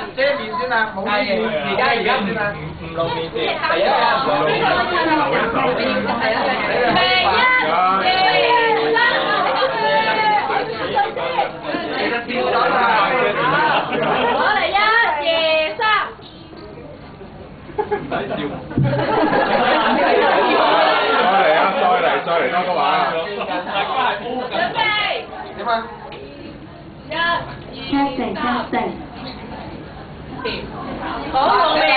遮面先啊，冇呢面，而家先啊，唔露面先，第一啊，唔露面， 我嚟1、2、3。 唔使笑。 再嚟多個話。 準備。 點啊 1、2、3。好，露面。